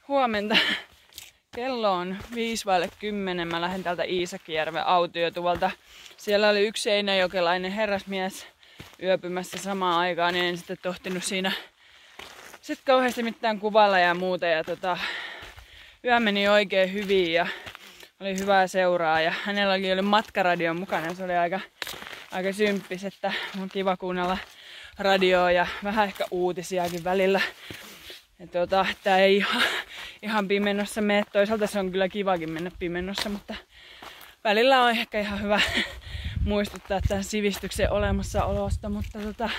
Huomenta. Kello on 5:10. Mä lähden täältä Iisakijärven autiotuvalta. Siellä oli yksi seinäjokelainen herrasmies yöpymässä samaan aikaan, niin en sitten tohtinut siinä kauheasti mitään kuvailla ja muuta. Ja yö meni oikein hyvin ja oli hyvää seuraa. Ja hänellä oli matkaradio mukana. Se oli aika symppis, että on kiva kuunnella radioa ja vähän ehkä uutisiakin välillä. Tää ei ihan pimennossa mene. Toisaalta se on kyllä kivakin mennä pimennossa, mutta välillä on ehkä ihan hyvä muistuttaa tämän sivistyksen olemassaolosta. Mutta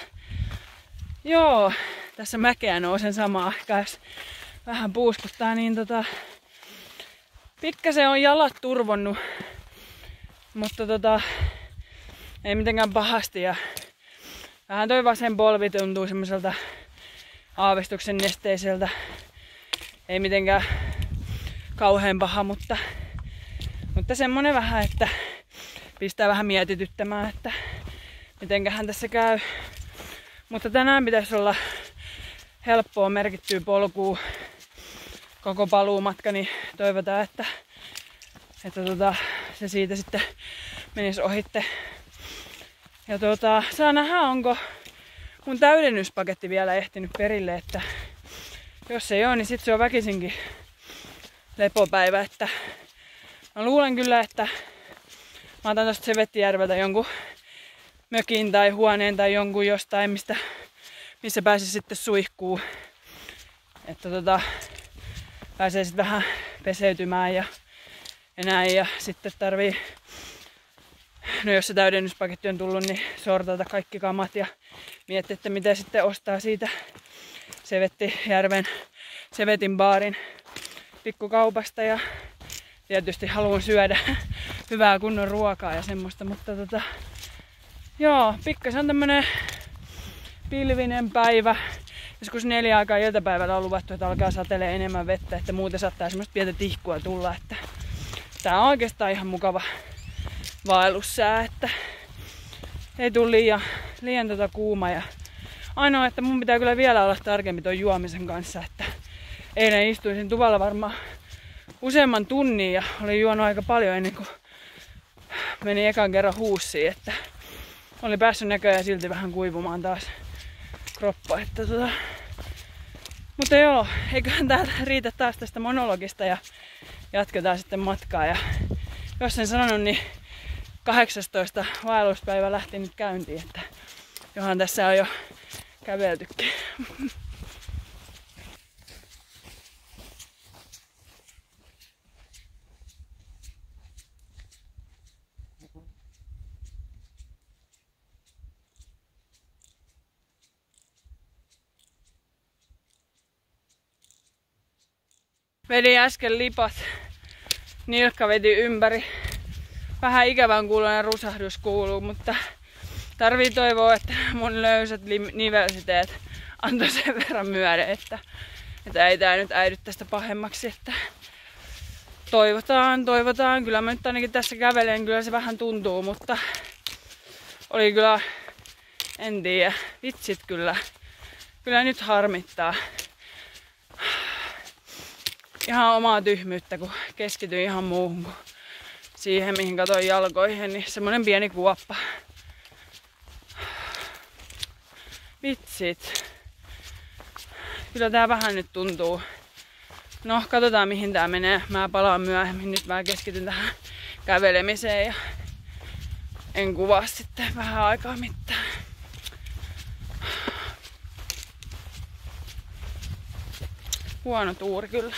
joo, tässä mäkeä nousen samaan aikaan, jos vähän puuskuttaa, niin pikkasen on jalat turvonnut, mutta ei mitenkään pahasti. Ja vähän toi vasen polvi tuntuu semmoiselta aavistuksen nesteiseltä. Ei mitenkään kauhean paha, mutta semmonen vähän, että pistää vähän mietityttämään, että mitenköhän tässä käy. Mutta tänään pitäisi olla helppoa merkittyä polkua koko paluumatka, niin toivotaan, että se siitä sitten menisi ohitte. Ja saa nähdä, onko mun täydennyspaketti vielä ehtinyt perille, että jos ei oo, niin sit se on väkisinkin lepopäivä, että mä luulen kyllä, että mä otan tosta Sevettijärveltä jonkun mökin tai huoneen tai jonkun jostain, missä pääsisi sitten suihkuun. Että pääsee sitten vähän peseytymään ja näin. Ja sitten tarvii, no jos se täydennyspaketti on tullut, niin sortata kaikki kamat ja miettiä, että mitä sitten ostaa siitä Sevettijärven Sevetin baarin pikkukaupasta. Ja tietysti haluan syödä hyvää kunnon ruokaa ja semmoista, mutta joo, pikkasen on tämmönen pilvinen päivä. Joskus 4 aikaa iltapäivällä on luvattu, että alkaa satelee enemmän vettä, että muuten saattaa semmoista pientä tihkua tulla, että tää on oikeastaan ihan mukava vaellussää, että ei tule liian kuuma. Ja ainoa, että mun pitää kyllä vielä olla tarkempi ton juomisen kanssa, että eilen istuisin tuvalla varmaan useamman tunnin ja olin juonut aika paljon ennen kuin meni ekan kerran huussiin, että oli päässyt näköjään silti vähän kuivumaan taas kroppa, että mutta joo, eiköhän täältä riitä taas tästä monologista ja jatketaan sitten matkaa. Ja jos en sanonut, niin 18. vaelluspäivä lähti nyt käyntiin, että johan tässä on jo käveltykin. Vedin äsken lipat, nilkka veti ympäri. Vähän ikävän kuuloinen rusahdus kuuluu, mutta tarvii toivoa, että mun löysät nivelsiteet antoi sen verran myöden, että ei tää nyt äidy tästä pahemmaksi. Että toivotaan. Kyllä mä nyt ainakin tässä kävelen, kyllä se vähän tuntuu, mutta oli kyllä, en tiedä, vitsit kyllä nyt harmittaa. Ihan omaa tyhmyyttä, kun keskityin ihan muuhun kuin siihen, mihin katsoin jalkoihin, niin semmonen pieni kuoppa. Vitsit. Kyllä tää vähän nyt tuntuu. No, katsotaan mihin tää menee. Mä palaan myöhemmin. Nyt mä keskityn tähän kävelemiseen ja en kuvaa sitten vähän aikaa mitään. Huono tuuri kyllä.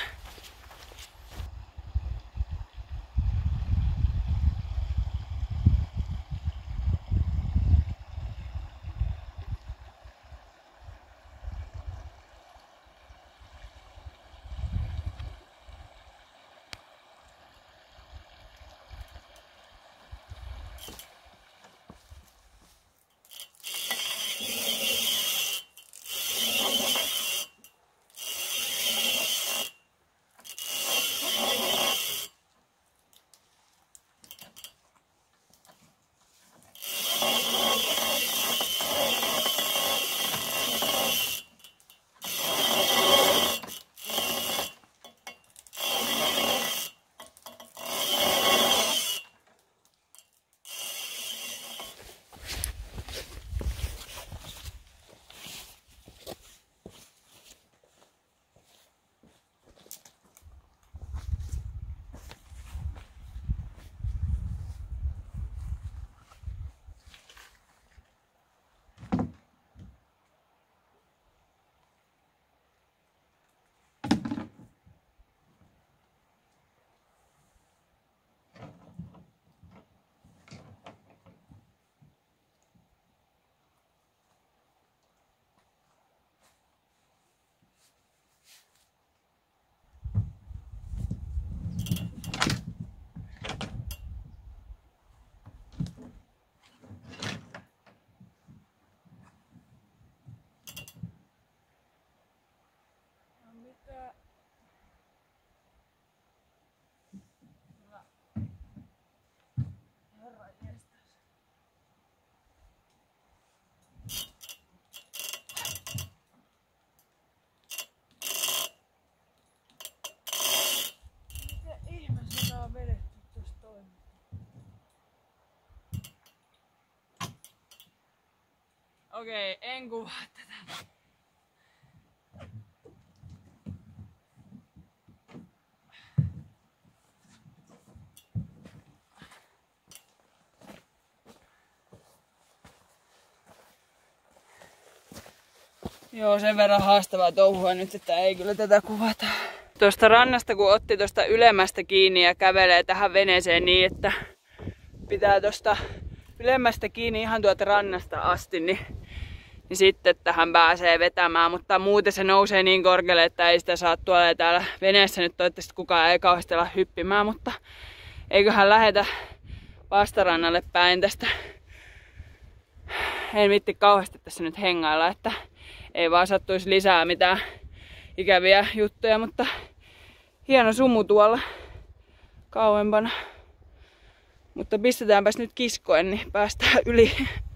Okei, en kuvaa tätä. Joo, sen verran haastavaa touhua nyt, että ei kyllä tätä kuvata. Tuosta rannasta kun otti tuosta ylemmästä kiinni ja kävelee tähän veneeseen niin, että pitää tuosta ylemmästä kiinni ihan tuolta rannasta asti, niin sitten tähän pääsee vetämään. Mutta muuten se nousee niin korkealle, että ei sitä saa tuolla täällä veneessä nyt toivottavasti kukaan ei kauheasti ala hyppimään, mutta eiköhän lähetä vastarannalle päin tästä. En viitti kauheasti tässä nyt hengailla, että ei vaan sattuisi lisää mitään ikäviä juttuja, mutta hieno sumu tuolla kauempana. Mutta pistetäänpäs nyt kiskoen, niin päästään yli.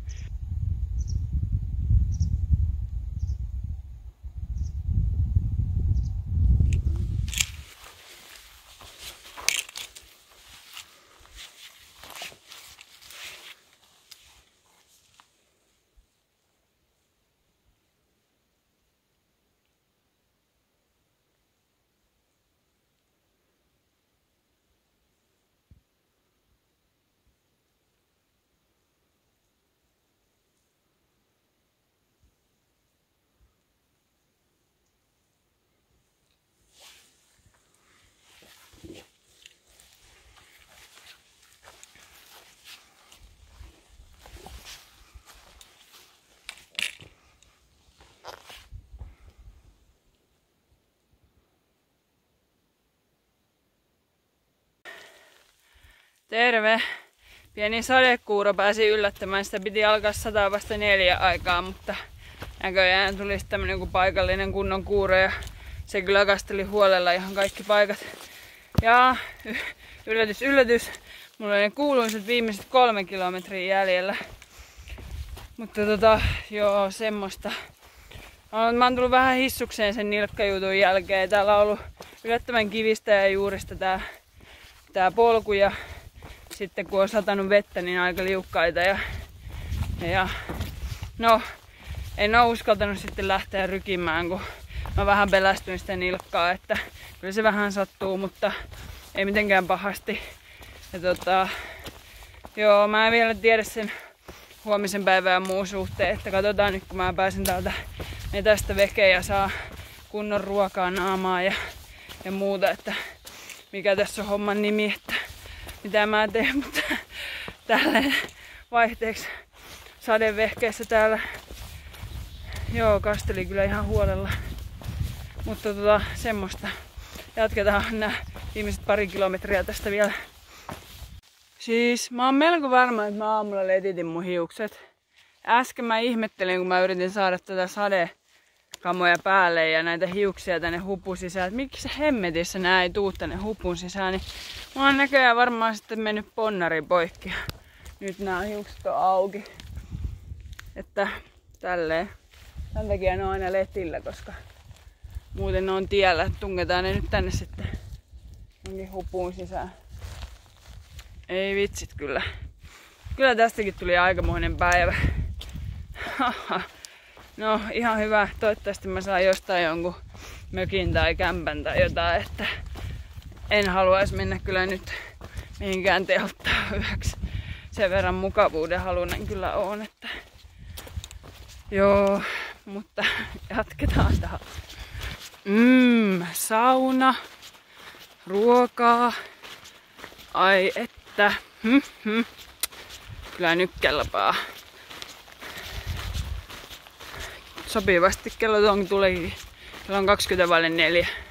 Terve! Pieni sadekuuro pääsi yllättämään. Sitä piti alkaa sataa vasta 4 aikaa, mutta näköjään tuli tämmönen kuin paikallinen kunnon kuuro ja se kyllä kasteli huolella ihan kaikki paikat. Ja yllätys, yllätys, mulla oli ne kuuluiset viimeiset 3 kilometriä jäljellä. Mutta joo, semmoista. Mä oon tullut vähän hissukseen sen nilkkajutun jälkeen. Täällä on ollut yllättävän kivistä ja juurista tää polku ja sitten kun on satanut vettä, niin aika liukkaita ja no, en oo uskaltanut sitten lähteä rykimään, kun mä vähän pelästyin sitä nilkkaa, että kyllä se vähän sattuu, mutta ei mitenkään pahasti. Ja joo, mä en vielä tiedä sen huomisen päivän ja muun suhteen, että katsotaan nyt kun mä pääsen täältä metästä vekeen ja saa kunnon ruokaa naamaa ja muuta, että mikä tässä on homman nimi, että mitä mä teen, mutta tälleen vaihteeksi sadevehkeessä täällä. Joo, kasteli kyllä ihan huolella. Mutta semmoista. Jatketaan nämä viimeiset 2 kilometriä tästä vielä. Siis mä oon melko varma, että mä aamulla letitin mun hiukset. Äsken mä ihmettelin, kun mä yritin saada tätä sadekamoja päälle ja näitä hiuksia tänne hupun sisään, että miksi hemmetissä nää ei tuu tänne hupun sisään, niin mä oon näköjään varmaan sitten mennyt ponnari poikki. Nyt nää hiukset on auki. Että tälleen. Tän takia ne on aina letillä, koska muuten ne on tiellä. Tungetaan ne nyt tänne sitten hupuun sisään. Ei vitsit kyllä. Kyllä tästäkin tuli aikamoinen päivä. No ihan hyvä. Toivottavasti mä saan jostain jonkun mökin tai kämpän tai jotain, että en haluaisi mennä kyllä nyt mihinkään telttaan yöksi. Sen verran mukavuuden halunen kyllä on, että joo, mutta jatketaan taas. Sauna, ruokaa, ai että, kyllä nyt kelpaa. Sopivasti kello tulikin. Kello on 4:20.